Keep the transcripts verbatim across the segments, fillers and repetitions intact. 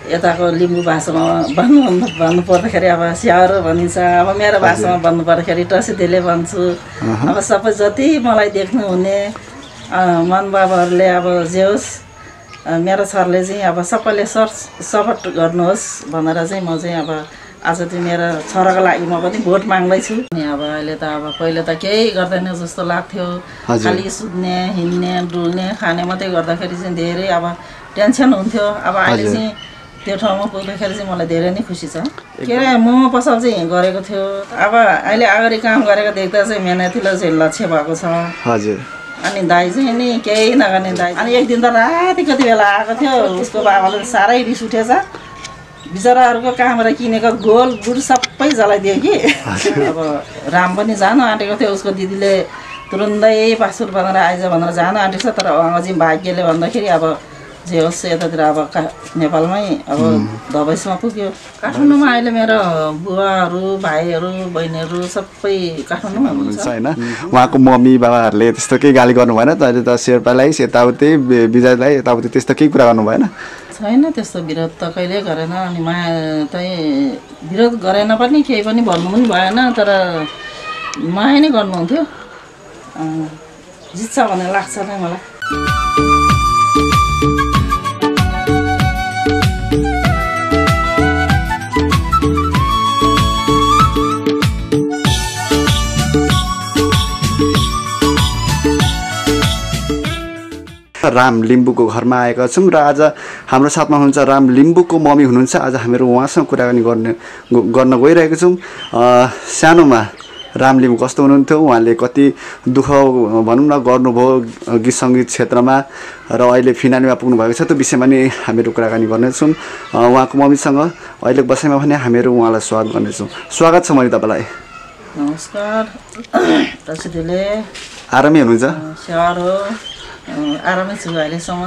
यताको लिम्बू भाषामा भन्नु भन्नु पर्दाखेरि अब स्याहारो भनिन्छ। अब मेरो भाषामा भन्नु पर्दाखेरि टसिदेले भन्छु। अब सबै जति मलाई देख्नुहुने मनबाबहरूले अब जे होस् मेरो सरले चाहिँ अब सबैले सर सपोर्ट गर्नुहोस् भनेर चाहिँ म चाहिँ अब आज चाहिँ मेरो छोराको लागि म पनि भोट माग्दैछु। अनि अब अहिले त अब पहिले त केही गर्दैन जस्तो लाग्थ्यो, खालि सुत्ने हिँड्ने डुल्ने खाने मात्रै गर्दाखेरि चाहिँ धेरै अब टेन्सन हुन्थ्यो। अब अहिले चाहिँ त्यो ठाउँमा पुग्दाखेरि चाहिँ मलाई धेरै नै खुसी छ। के अरे मोमो पसल चाहिँ गरेको थियो, अब अहिले अगाडि काम गरेको देख्दा चाहिँ मेहनतिलो चाहिँ लक्ष्य भएको छ। हजुर। अनि दाइ चाहिँ नि केही नगर्ने दाइ। अनि एक दिन त राति कति बेला आएको थियो, उसको बाबाले साह्रै रिस उठेछ। बिचराहरूको कहाँबाट किनेको गोल गुड सबै जलाइदियो कि। अब राम पनि जानु आँटेको थियो, उसको दिदीले तुरुन्तै पासपोर्ट बनाएर आइज भनेर जानु आँटेको छ। तर अङ्गजी भाग्यले भन्दाखेरि अब जे होस् यतातिर अब का नेपालमै अब दबाईसम्म पुग्यो। काठमाडौँमा अहिले मेरो बुवाहरू भाइहरू बहिनीहरू सबै काठमाडौँमा हुनुहुन्छ होइन। उहाँको मम्मी बाबाहरूले त्यस्तो केही गाली गर्नु भएन? तैँले त शेर्पालाई यताउति विजयलाई यताउति त्यस्तो केही कुरा गर्नु भएन? छैन, त्यस्तो विरोध त कहिल्यै गरेन। अनि माया चाहिँ विरोध गरेन पनि, केही पनि भन्नु पनि भएन। तर माया नै गर्नुहुन्थ्यो। जित्छ भन्ने लाग्छ नै मलाई। राम लिम्बूको घरमा आएका छौँ र आज हाम्रो साथमा हुनुहुन्छ राम लिम्बूको मम्मी हुनुहुन्छ। आज हामीहरू उहाँसँग कुराकानी गर्ने गर्न गइरहेको छौँ। सानोमा राम लिम्बू कस्तो हुनुहुन्थ्यो, उहाँले कति दुःख भनौँ न गर्नुभयो गीत सङ्गीत क्षेत्रमा र अहिले फिनानीमा पुग्नु भएको छ, त्यो विषयमा नि हामीहरू कुराकानी गर्नेछौँ उहाँको मम्मीसँग। अहिले बसाइमा भने हामीहरू उहाँलाई स्वागत गर्नेछौँ। स्वागत छ मम्मी तपाईँलाई। नमस्कार। तसिदेले आरामै हुनुहुन्छ? स्याहार हो, आरामै छु अहिलेसम्म।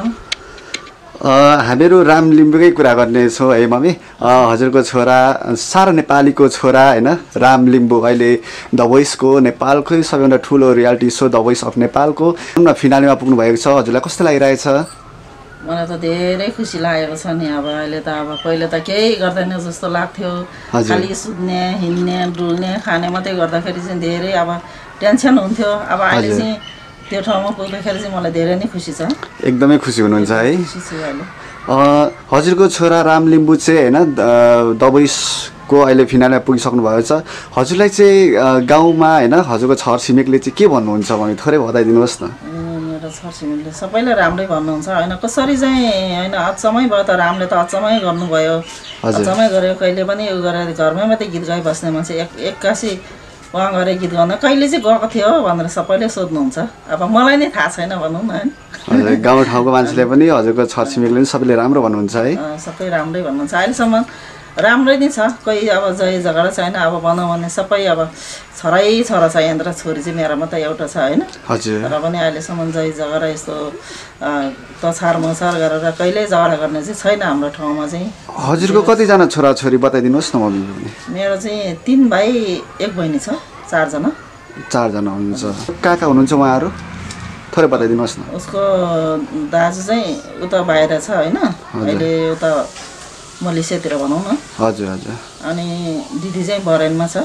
हामीहरू राम लिम्बूकै कुरा गर्नेछौँ है मम्मी। हजुरको छोरा सारा नेपालीको छोरा होइन, राम लिम्बू अहिले द भोइसको नेपालकै सबैभन्दा ठुलो reality show the voice of नेपालको फिनालीमा पुग्नु भएको छ। हजुरलाई कस्तो लागिरहेछ? मलाई त धेरै खुसी लागेको छ नि। अब अहिले त अब पहिले त केही गर्दैन जस्तो लाग्थ्यो, खालि सुत्ने हिँड्ने डुल्ने खाने मात्रै गर्दाखेरि चाहिँ धेरै अब टेन्सन हुन्थ्यो। अब अहिले चाहिँ त्यो ठाउँमा पुग्दाखेरि चाहिँ मलाई धेरै नै खुसी छ। एकदमै खुसी हुनुहुन्छ है? खुसी छु अहिले। हजुरको छोरा राम लिम्बू चाहिँ होइन द भोइसको अहिले फिनालमा पुगिसक्नु भएको छ। हजुरलाई चाहिँ गाउँमा होइन हजुरको छर छिमेकले चाहिँ के भन्नुहुन्छ भने थोरै बताइदिनुहोस् न। मेरो छर छिमेकले सबैले राम्रै भन्नुहुन्छ होइन। कसरी चाहिँ होइन अचम्मै भयो त, रामले त अचम्मै गर्नुभयो, अचम्मै गर्यो। कहिले पनि उयो गरेर घरमै मात्रै गीत गाइबस्ने मान्छे एक एक्कासी उहाँ गएर गीत गाउन कहिले चाहिँ गएको थियो भनेर सबैले सोध्नुहुन्छ। अब मलाई नै थाहा छैन भनौँ न होइन। गाउँ ठाउँको मान्छेले पनि हजुरको छरछिमेकले पनि सबैले राम्रो भन्नुहुन्छ है? सबै राम्रै भन्नुहुन्छ अहिलेसम्म, राम्रै नै छ। कोही अब जय झगडा छैन। अब भनौँ भने सबै अब छोरै छोरा छ, यहाँनिर छोरी चाहिँ मेरो मात्रै एउटा छ होइन। हजुर। र पनि अहिलेसम्म जय झगडा यस्तो तछार मछार गरेर कहिल्यै झगडा गर्ने चाहिँ छैन हाम्रो ठाउँमा चाहिँ। हजुरको कतिजना छोराछोरी बताइदिनुहोस् न मम्मी? मेरो चाहिँ तिन भाइ एक बहिनी छ, चारजना। चारजना हुनुहुन्छ। कहाँ कहाँ हुनुहुन्छ उहाँहरू थोरै बताइदिनुहोस् न। उसको दाजु चाहिँ उता बाहिर छ होइन, अहिले उता मलेसियातिर भनौँ न। हजुर हजुर। अनि दिदी चाहिँ बरेनमा छ।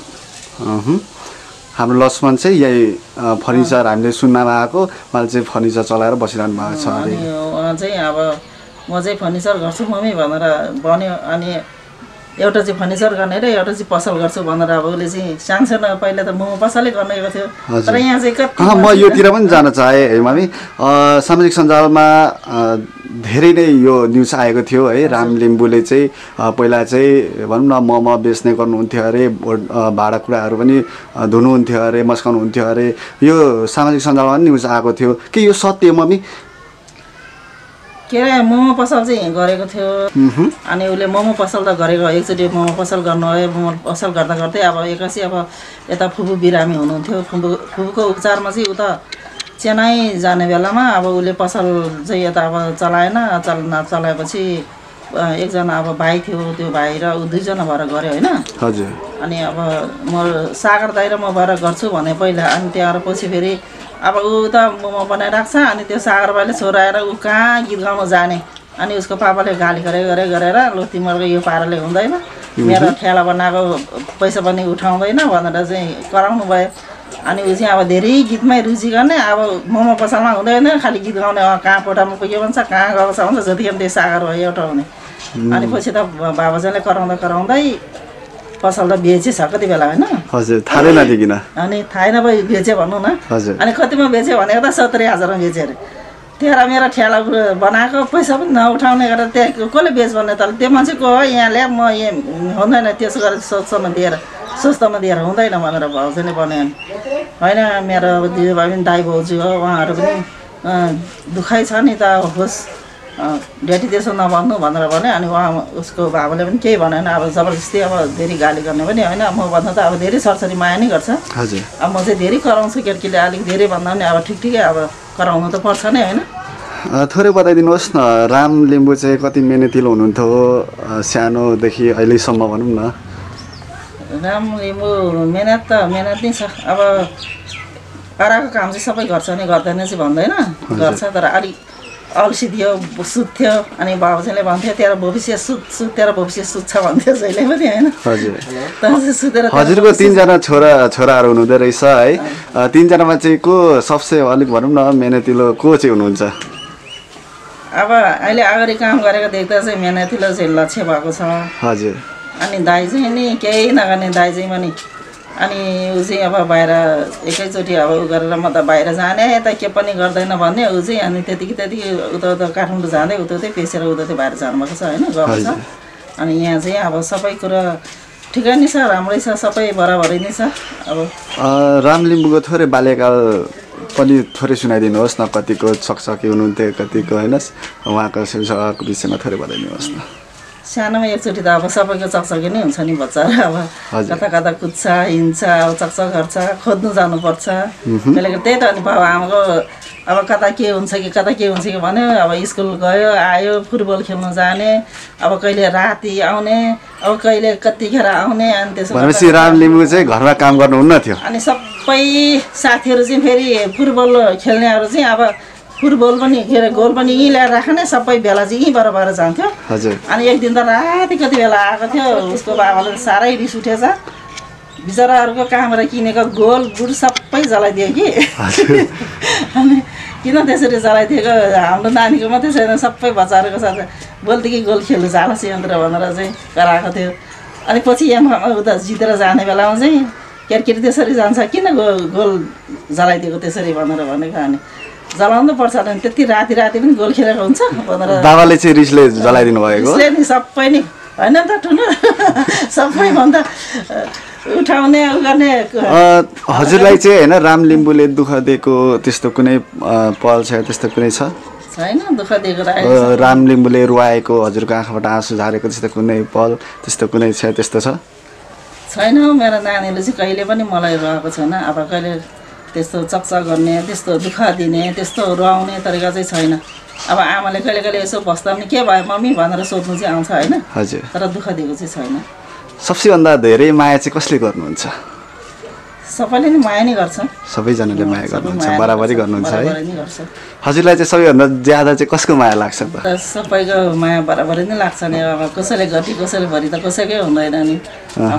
हाम्रो लक्ष्मण चाहिँ यही फर्निचर हामीले सुन्नमा आएको, उहाँले चाहिँ फर्निचर चलाएर बसिरहनु भएको छ। अनि उहाँ चाहिँ अब म चाहिँ फर्निचर गर्छु मम्मी भनेर भन्यो। अनि एउटा चाहिँ फर्निचर गर्ने र एउटा चाहिँ पसल गर्छु भनेर अब उसले चाहिँ सानसानो पहिला त मोमो पसलै गर्नेको थियो। तर यहाँ चाहिँ कति म योतिर पनि जान चाहेँ है मम्मी। सामाजिक सञ्जालमा धेरै नै यो न्युज आएको थियो है, राम लिम्बूले चाहिँ पहिला चाहिँ भनौँ न मोमो बेच्ने गर्नुहुन्थ्यो अरे, भाँडाकुँडाहरू पनि धुनुहुन्थ्यो अरे, मस्काउनुहुन्थ्यो अरे। यो सामाजिक सञ्जालमा पनि न्युज आएको थियो कि यो सत्य मम्मी? के अरे मोमो पसल चाहिँ गरेको थियो। अनि उसले मोमो पसल त गरेको, एकचोटि मोमो पसल गर्नु भयो। मोमो पसल गर्दा गर्दै अब एक्कासी अब यता फुपू बिरामी हुनुहुन्थ्यो। फुपू फुपूको उपचारमा चाहिँ उता चेन्नई जाने बेलामा अब उसले पसल चाहिँ यता अब चलाएन। चल नचलाएपछि एकजना अब भाइ थियो, त्यो भाइ र ऊ दुईजना भएर गऱ्यो होइन। हजुर। अनि अब म सागर दाइ र म भएर गर्छु भने पहिला, अनि त्यहाँ पछि फेरि अब ऊ त मोमो बनाइरहेको छ। अनि त्यो सागर भाइले छोराएर ऊ कहाँ गीत गाउन जाने अनि उसको पापाले गाली गरे गरे गरेर लु तिमीहरूको यो पाराले हुँदैन मेरो ठेला बनाएको पैसा पनि उठाउँदैन भनेर चाहिँ कराउनु भयो अनि ऊ चाहिँ अब धेरै गीतमै रुचि गर्ने अब मोमो पसलमा हुँदैन खालि गीत गाउने कहाँ कोठामा पुग्यो भन्छ कहाँ गएको छ भन्छ जतिखेर त्यो सागर भयो एउटा हुने अनि पछि त बाबाजनले कराउँदा कराउँदै पसल त बेचेछ कति बेला होइन हजुर थाहा नदेखिन अनि थाहै नभए बेचे भनौँ न अनि कतिमा बेच्यो भनेको त सत्तरी हजारमा बेच्यो अरे तेह्र मेरो ठेला बनाएको पैसा पनि नउठाउने गरेर त्यहाँ कसले बेच भने त त्यो मान्छेको हो यहाँ ल्याब म यहाँ हुँदैन त्यसो गरेर सोचमा दिएर सोच्दामा दिएर हुँदैन भनेर भाउजूले भन्यो होइन मेरो दिदीबा पनि दाइ भाउजू हो उहाँहरू पनि दुखाइ छ नि त होस् ड्याडी त्यसो नभन्नु भनेर भन्यो अनि उहाँ उसको बाबाले पनि केही भनेन अब जबरजस्ती अब धेरै गाली गर्ने पनि होइन म भन्दा त अब धेरै सरसरी माया नै गर्छ हजुर अब म चाहिँ धेरै कराउँछु केटीले अलिक धेरै भन्दा पनि अब ठिक ठिकै अब कराउनु त पर्छ नै होइन थोरै बताइदिनुहोस् न राम लिम्बू चाहिँ कति मेहनतिलो हुनुहुन्थ्यो सानोदेखि अहिलेसम्म भनौँ न राम लिम्बू मेहनत त मेहनत नै छ अब पाराको काम चाहिँ सबै गर्छ नि गर्दैन चाहिँ भन्दैन गर्छ तर अलिक अल्छी थियो सुत्थ्यो अनि बाबुजीले भन्थ्यो तेरो भविष्य सुत सुत तेरो भविष्य सुत्छ भन्थ्यो जहिले पनि होइन हजुर सुतेर हजुरको तिनजना छोरा छोराहरू हुनुहुँदो रहेछ है तिनजनामा चाहिँ को सबसे अलिक भनौँ न मेहनतिलो को चाहिँ हुनुहुन्छ अब अहिले अगाडि काम गरेको देख्दा चाहिँ मेहनतिलो चाहिँ लक्ष्य भएको छ हजुर अनि दाइ चाहिँ नि केही नगर्ने दाइ चाहिँ पनि अनि ऊ चाहिँ अब बाहिर एकैचोटि अब उ गरेर म त बाहिर जाने त के पनि गर्दैन भन्ने ऊ चाहिँ अनि त्यतिकै त्यतिकै उता उता काठमाडौँ जाँदै उता उतै पेसेर उता उतै बाहिर जानुभएको छ होइन गएको छ अनि यहाँ चाहिँ अब सबै कुरा ठिकै नै छ राम्रै छ सबै बराबरै नै छ अब राम लिम्बूको थोरै बाल्यकाल पनि थोरै सुनाइदिनुहोस् न कतिको सकसकी हुनुहुन्थ्यो कतिको होइन उहाँको शिवसभाको विषयमा थोरै बताइदिनुहोस् न सानोमा एकचोटि त अब सबैको चकचकी नै हुन्छ नि बच्चाहरू अब कता कता कुद्छ हिँड्छ अब चकचक गर्छ खोज्नु जानुपर्छ बेलुका त्यही त अनि बाबा आमाको अब कता के हुन्छ कि कता के हुन्छ कि भन्यो अब स्कुल गयो आयो फुटबल खेल्नु जाने अब कहिले राति आउने अब कहिले कतिखेर आउने अनि त्यसो भनेपछि राम लिम्बू चाहिँ घरमा काम गर्नुहुन्न थियो अनि सबै साथीहरू चाहिँ फेरि फुटबल खेल्नेहरू चाहिँ अब फुटबल पनि के अरे गोल पनि यहीँ ल्याएर राख्ने सबै बेला चाहिँ यहीँबाट भएर जान्थ्यो अनि एक दिन त राति कति बेला आएको थियो उसको बाबाले साह्रै रिस उठेछ बिचराहरूको कहाँबाट किनेको गोल बुट सबै जलाइदियो कि अनि किन त्यसरी जलाइदिएको हाम्रो नानीको मात्रै छैन सबै बच्चाहरूको साथ गोलदेखि गोल खेल्नु जालोस् यन्त्र भनेर चाहिँ गराएको थियो अनि पछि यहाँ उता जितेर जाने बेलामा चाहिँ केटी त्यसरी जान्छ किन गो गोल जलाइदिएको त्यसरी भनेर भनेको अनि जलाउनु पर्छ भने त्यति राति राति पनि गोल खेलेको हुन्छ भनेर बाबाले चाहिँ रिसले जलाइदिनु भएको रिसले नि सबै नि होइन त ठुलो सबैभन्दा उठाउने उ गर्ने हजुरलाई चाहिँ होइन राम लिम्बूले दुःख दिएको त्यस्तो कुनै पल छ त्यस्तो कुनै छ छैन दुःख दिएको राम लिम्बूले रुवाएको हजुरको आँखाबाट आँसु झारेको त्यस्तो कुनै पल त्यस्तो कुनै छ त्यस्तो छ छैन मेरो नानीले चाहिँ कहिले पनि मलाई रुवाएको छैन अब कहिले त्यस्तो चकचक गर्ने त्यस्तो दुःख दिने त्यस्तो रुवाउने तरिका चाहिँ छैन अब आमाले कहिले कहिले यसो बस्दा पनि के भयो मम्मी भनेर सोध्नु चाहिँ आउँछ होइन हजुर तर दुःख दिएको चाहिँ छैन सबसे भन्दा धेरै माया चाहिँ कसले गर्नुहुन्छ सबैले नै माया नै गर्छ सबैजनाले माया गर्नुहुन्छ बराबरी गर्नुहुन्छ है हजुरलाई चाहिँ सबैभन्दा ज्यादा चाहिँ कसको माया लाग्छ त सबैको माया बराबरी नै लाग्छ नि अब कसैले घटी कसैले भरि त कसैकै हुँदैन नि अब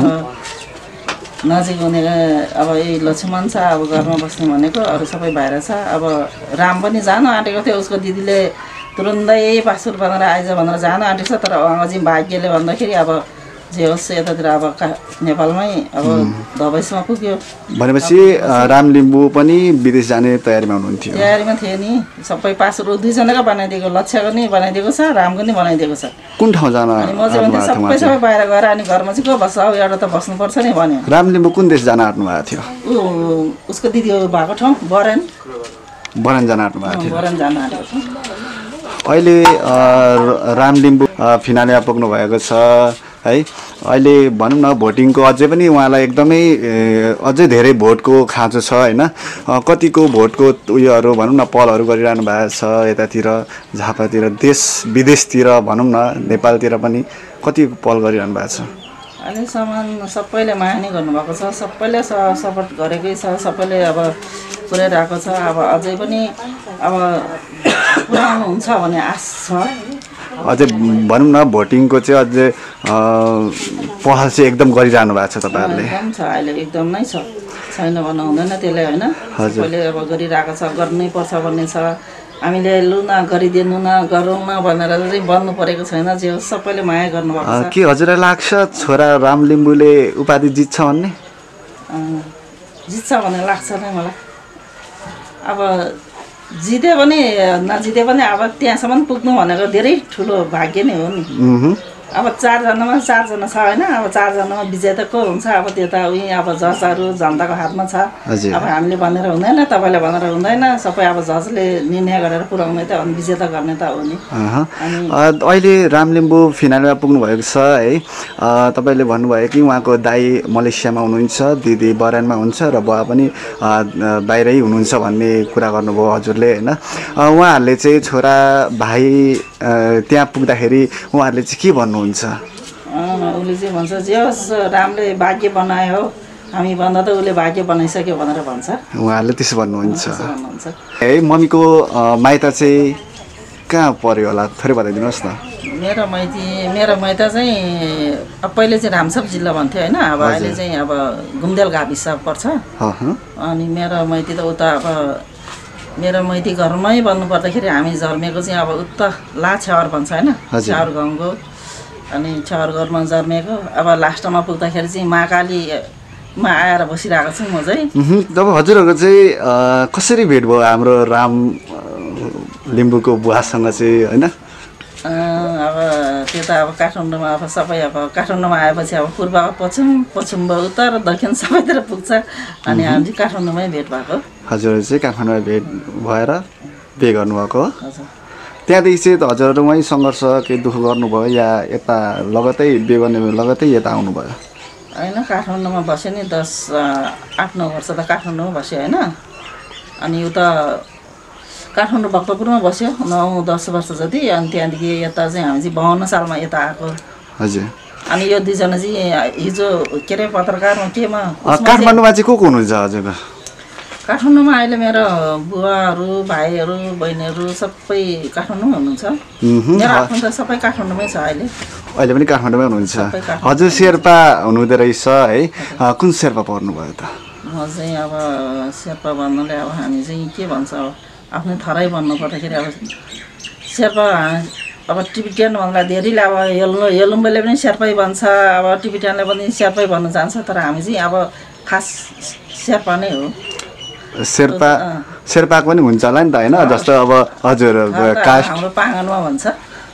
नजिक हुने अब यही लक्ष्मण छ अब घरमा बस्ने भनेको अरू सबै बाहिर छ अब राम पनि जानु आँटेको थियो उसको दिदीले तुरुन्तै पासपोर्ट बनाएर आइज भनेर जानु आँटेको छ तर अझै भाग्यले भन्दाखेरि अब जे होस् यतातिर अब नेपालमै अब दबाईसम्म पुग्यो भनेपछि राम लिम्बू पनि विदेश जाने तयारीमा हुनुहुन्थ्यो तयारीमा थियो नि सबै पासपोर्ट दुईजनाको बनाइदिएको लक्ष्यको नि बनाइदिएको छ रामको नि बनाइदिएको छ कुन ठाउँ जान अनि म चाहिँ भन्थे सबै सबै बाहिर गएर अनि घरमा चाहिँ को बस्छ अब एउटा त बस्नुपर्छ नि भन्यो राम लिम्बू कुन देश जान आँट्नु भएको थियो ऊ उसको दिदी भएको ठाउँ बरेन बरेन जान आँट्नु भएको थियो बरेन जान आँटेको छ अहिले राम लिम्बू फिनालेमा पुग्नु भएको छ है अहिले भनौँ न भोटिङको अझै पनि उहाँलाई एकदमै अझै धेरै भोटको खाँचो छ होइन कतिको भोटको उयोहरू भनौँ न पलहरू गरिरहनु भएको छ यतातिर झापातिर देश विदेशतिर भनौँ न नेपालतिर पनि कति पल गरिरहनु भएको छ अहिलेसम्म सबैले माया नै गर्नुभएको छ सबैले सपोर्ट गरेकै छ सबैले अब पुऱ्याइरहेको छ अब अझै पनि अब पुऱ्याउनु हुन्छ भन्ने आश छ अझै भनौँ न भोटिङको चाहिँ अझै पहल चाहिँ एकदम गरिरहनु भएको छ तपाईँहरूले एकदम छ अहिले एकदम नै छ छैन भन्नु हुँदैन त्यसलाई होइन सबैले अब गरिरहेको छ गर्नै पर्छ भन्ने छ हामीले लु न गरिदिनु न गरौँ न भनेर चाहिँ बन्नु परेको छैन जे सबैले माया गर्नुभएको छ के हजुरलाई लाग्छ छोरा राम लिम्बूले उपाधि जित्छ भन्ने जित्छ भन्ने लाग्छ नै मलाई अब जिते पनि नजिते पनि अब त्यहाँसम्म पुग्नु भनेको धेरै ठुलो भाग्य नै हो नि अब चारजनामा चारजना छ होइन अब चारजनामा विजेता को हुन्छ अब त्यो त उही अब जजहरू जनताको हातमा छ अब हामीले भनेर हुँदैन तपाईँले भनेर हुँदैन सबै अब जजले निर्णय गरेर पुर्याउने त अनि विजेता गर्ने त हो नि अहिले राम लिम्बू फिनालमा पुग्नु भएको छ है तपाईँले भन्नुभयो कि उहाँको दाई मलेसियामा हुनुहुन्छ दिदी बरानमा हुन्छ र बुवा पनि बाहिरै हुनुहुन्छ भन्ने कुरा गर्नुभयो हजुरले होइन उहाँहरूले चाहिँ छोरा भाइ त्यहाँ पुग्दाखेरि उहाँहरूले चाहिँ के भन्नुहुन्छ उसले चाहिँ भन्छ जे होस् रामले भाग्य बनायो हामी भन्दा त उसले भाग्य बनाइसक्यो भनेर भन्छ उहाँहरूले त्यसो भन्नुहुन्छ है मम्मीको माइत चाहिँ कहाँ पर्यो होला थोरै बताइदिनुहोस् न मेरो माइती मेरो माइत चाहिँ अब पहिले चाहिँ रामछाप जिल्ला भन्थ्यो होइन अब अहिले चाहिँ अब घुमदेल गाविस पर्छ अनि मेरो माइती त उता अब मेरो माइती घरमै भन्नु पर्दाखेरि हामी जन्मेको चाहिँ अब उता ला छ्यावर भन्छ होइन छ्यावर गाउँको अनि छ्यावर घरमा जन्मेको अब लास्टमा पुग्दाखेरि चाहिँ महाकालीमा आएर बसिरहेको छु म चाहिँ तब हजुरहरूको चाहिँ कसरी भेट भयो हाम्रो राम लिम्बूको बुवासँग चाहिँ होइन अब त्यो त अब काठमाडौँमा अब सबै अब काठमाडौँमा आएपछि अब पूर्व पश्चिम पश्चिम उत्तर दक्षिण सबैतिर पुग्छ अनि हामी चाहिँ काठमाडौँमै भेट भएको हजुर चाहिँ काठमाडौँमा भेट भएर बिहे गर्नुभएको त्यहाँदेखि चाहिँ हजुरहरू वहीँ सङ्घर्ष केही दुःख गर्नुभयो या यता लगतै बिहे गर्ने लगतै यता आउनुभयो होइन काठमाडौँमा बस्यो नि दस आठ नौ वर्ष त काठमाडौँमा बस्यो होइन अनि उता काठमाडौँ भक्तपुरमा बस्यो नौ दस वर्ष जति अनि त्यहाँदेखि यता चाहिँ हामी चाहिँ बाउन्न सालमा यता आएको हजुर अनि यो दुईजना चाहिँ हिजो के अरे पत्रकारमा केमा काठमाडौँमा चाहिँ को को हुनुहुन्छ हजुरको काठमाडौँमा अहिले मेरो बुवाहरू भाइहरू बहिनीहरू सबै काठमाडौँमै हुनुहुन्छ मेरो आफ्नो त सबै काठमाडौँमै छ अहिले अहिले पनि काठमाडौँमै हुनुहुन्छ हजुर शेर्पा हुनुहुँदो रहेछ है कुन शेर्पा पर्नुभयो त म चाहिँ अब शेर्पा भन्नुले अब हामी चाहिँ के भन्छ अब आफ्नै थराइ भन्नु पर्दाखेरि अब शेर्पा अब टिबिटियन भन्नुलाई धेरैले अब येल्लो येलुम्बेले पनि शेर्पै भन्छ अब टिबिटियनले पनि शेर्पै भन्नु जान्छ तर हामी चाहिँ अब खास शेर्पा नै हो शेर्पा शेर्पाको पनि हुन्छ होला नि त होइन जस्तो अब हजुर कास्ट हाम्रो पाङ्गानमा भन्छ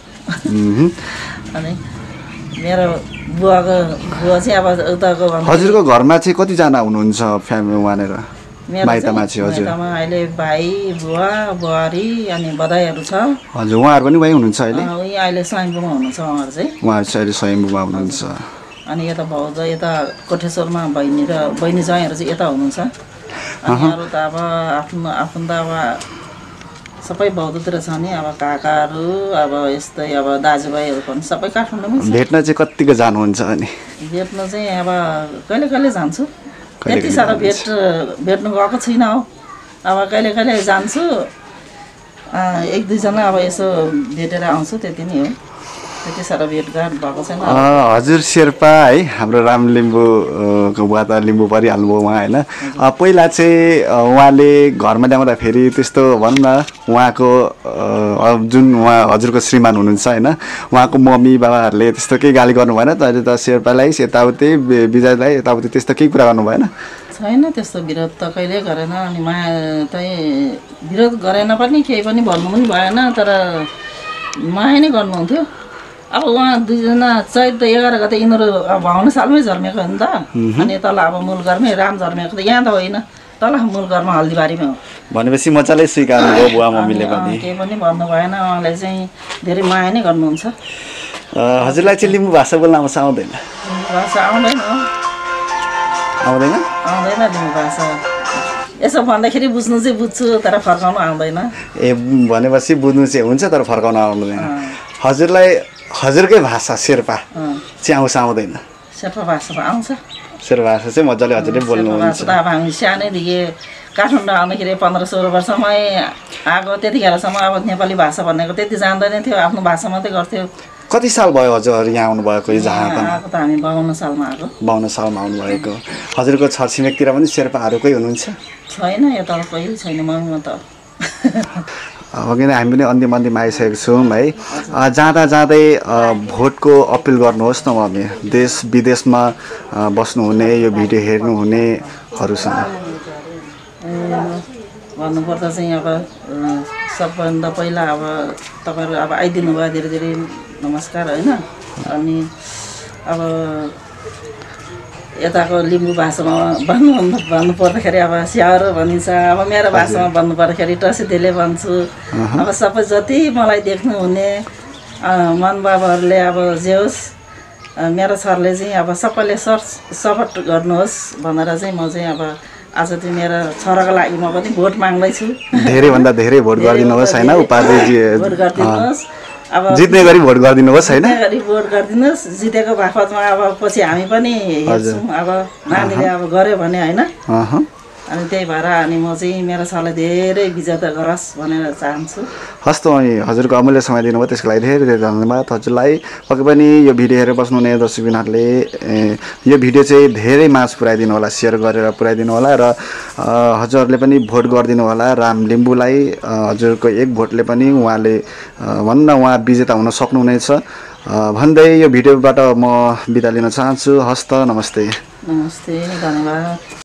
अनि मेरो बुवाको बुवा चाहिँ अब उताको हजुरको घरमा चाहिँ कतिजना हुनुहुन्छ फ्यामिली वहाँनिर माइतमा चाहिँ हजुर अहिले भाइ बुवा बुहारी अनि बधाईहरू छ हजुर उहाँहरू पनि वहीँ हुनुहुन्छ अहिले उही अहिले स्वयम्भूमा हुनुहुन्छ उहाँहरू चाहिँ उहाँहरू चाहिँ अहिले स्वयम्भूमा हुनुहुन्छ अनि यता भाउज यता कोठेश्वरमा बहिनी र बहिनी ज्वाइँहरू चाहिँ यता हुनुहुन्छ अनि अरू त अब आफ्नो आफ्नो त अब सबै बौद्धतिर छ नि अब काकाहरू अब यस्तै अब दाजुभाइहरू पनि सबै काठमाडौँमै छ भेट्न चाहिँ कतिको जानुहुन्छ अनि भेट्न चाहिँ अब कहिले कहिले जान्छु त्यति साह्रो भेट भेट्नु गएको छुइनँ हौ अब कहिले कहिले जान्छु एक दुईजना अब यसो भेटेर आउँछु त्यति नै हो त्यति साह्रो भेटघाट भएको छैन हजुर शेर्पा है हाम्रो राम लिम्बूको बुवा त लिम्बू परिहाल्नुभयो उहाँ होइन पहिला चाहिँ उहाँले घरमा ल्याउँदाखेरि त्यस्तो भनौँ न उहाँको जुन उहाँ हजुरको श्रीमान हुनुहुन्छ होइन उहाँको मम्मी बाबाहरूले त्यस्तो केही गाली गर्नु भएन त अहिले त शेर्पालाई यताउति विजयलाई यताउति त्यस्तो केही कुरा गर्नु भएन छैन त्यस्तो विरोध त कहिल्यै गरेन अनि माया चाहिँ विरोध गरेन पनि केही पनि भन्नु पनि भएन तर माया नै गर्नुहुन्थ्यो अब उहाँ दुईजना चैत एघार गते यिनीहरू बाउन्न सालमै जन्मेको हो नि त अनि तल अब मूल घरमै राम जन्मेको त यहाँ त होइन तल मूल घरमा हल्दीबारीमा हो भनेपछि मजाले स्वीकार्नु भयो बुवा मम्मीले पनि केही पनि भन्नु भएन उहाँले चाहिँ धेरै माया नै गर्नुहुन्छ हजुरलाई चाहिँ लिम्बू भाषा बोल्न आउँछ आउँदैन भाषा आउँदैन आउँदैन आउँदैन लिम्बू भाषा यसो भन्दाखेरि बुझ्नु चाहिँ बुझ्छु तर फर्काउनु आउँदैन ए भनेपछि बुझ्नु चाहिँ हुन्छ तर फर्काउनु आउँदैन हजुरलाई हजुरकै भाषा शेर्पा चाहिँ आउँछ आउँदैन शेर्पा भाषा आउँछ शेर्पा भाषा चाहिँ मजाले हजुरले बोल्नुहुन्छ त अब हामी सानैदेखि काठमाडौँ आउँदाखेरि पन्ध्र सोह्र वर्षमै आएको। त्यतिखेरसम्म अब नेपाली भाषा भनेको त्यति जान्दैन थियो, आफ्नो भाषा मात्रै गर्थ्यो। कति साल भयो हजुर यहाँ आउनुभएको? यो जहाँ आएको त हामी बाउन्न सालमा आएको। बाउन्न सालमा आउनुभएको। हजुरको छरछिमेकतिर पनि शेर्पाहरूकै हुनुहुन्छ? छैन, यता कोही छैन ममा त। अघि नै हामी पनि अन्तिम अन्तिम आइसकेको छौँ है। जाँदा जाँदै भोटको अपिल गर्नुहोस् न मम्मी, देश विदेशमा बस्नुहुने, यो भिडियो हेर्नुहुनेहरूसँग। भन्नुपर्दा चाहिँ अब सबभन्दा पहिला अब तपाईँहरू अब आइदिनु भयो, धेरै धेरै नमस्कार होइन। अनि अब यताको लिम्बू भाषामा भन्नु भन्नु पर्दाखेरि अब स्याहार भनिन्छ, अब मेरो भाषामा भन्नु पर्दाखेरि टसिदेले भन्छु। अब सबै जति मलाई देख्नुहुने मन बाबाहरूले अब जे होस्, मेरो सरले चाहिँ अब सबैले सर सपोर्ट गर्नुहोस् भनेर चाहिँ म चाहिँ अब आज चाहिँ मेरो छोराको लागि म पनि भोट माग्दैछु। धेरैभन्दा धेरै भोट गरिदिनुहोस् होइन, उपाध्यक्ष भोट गरिदिनुहोस्। अब जित्ने गरी भोट गरिदिनुहोस् होइन, जित्ने गरी भोट गरिदिनुहोस्। जितेको बापतमा अब पछि हामी पनि हेर्छौँ, अब नानीले अब गऱ्यो भने होइन। अनि त्यही भएर अनि म चाहिँ मेरो सरलाई धेरै विजेता गरोस् भनेर चाहन्छु। हस् त, अनि हजुरको अमूल्य समय दिनुभयो त्यसको लागि धेरै धेरै धन्यवाद हजुरलाई। पक्कै पनि यो भिडियो हेरेर बस्नुहुने दर्शकबिनहरूले यो भिडियो चाहिँ धेरै माझ पुऱ्याइदिनु होला, सेयर गरेर पुऱ्याइदिनु होला र हजुरहरूले पनि भोट गरिदिनु होला राम लिम्बूलाई। हजुरको एक भोटले पनि उहाँले भन्न उहाँ विजेता हुन सक्नुहुनेछ भन्दै यो भिडियोबाट म बिदा लिन चाहन्छु। हस् त, नमस्ते। नमस्ते, धन्यवाद।